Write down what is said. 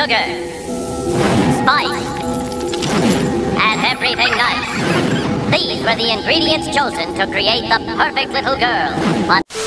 sugar, spice, and everything nice. These were the ingredients chosen to create the perfect little girl. But